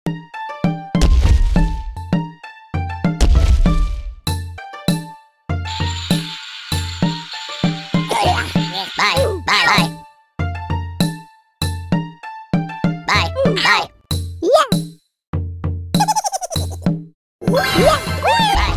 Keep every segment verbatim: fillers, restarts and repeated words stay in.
Bye, bye, bye. Bye, bye. Yeah. Yeah. Bye.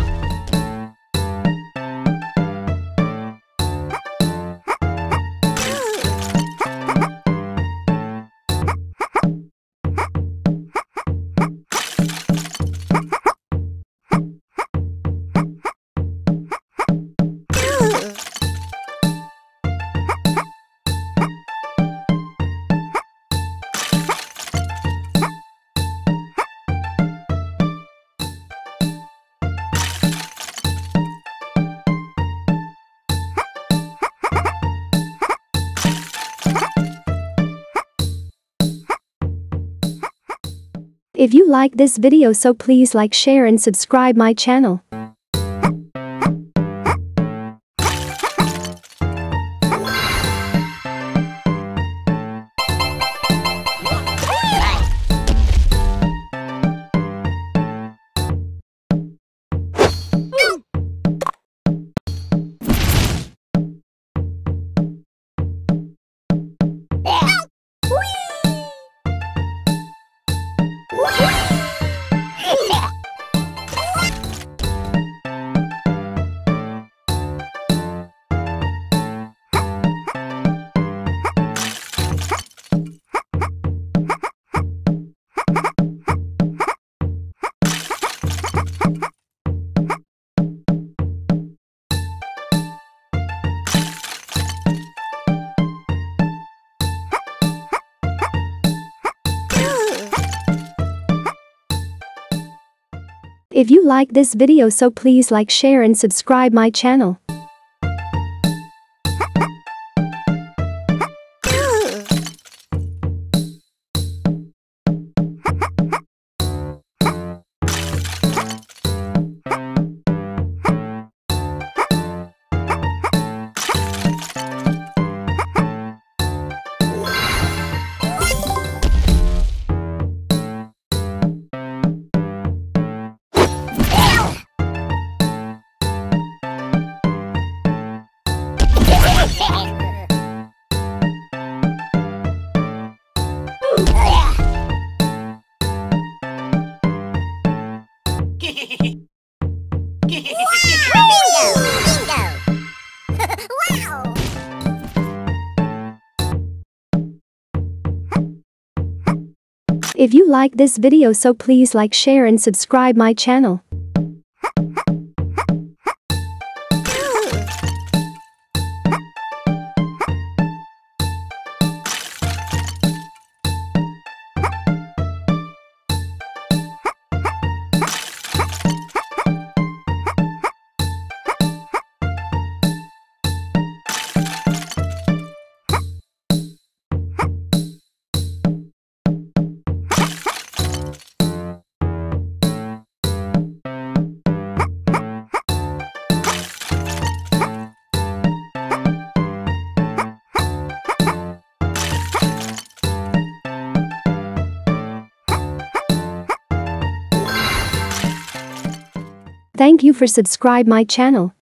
If you like this video, so please like, share and subscribe my channel. If you like this video, so please like, share and subscribe my channel. If you like this video, so please like, share and subscribe my channel. Thank you for subscribe my channel.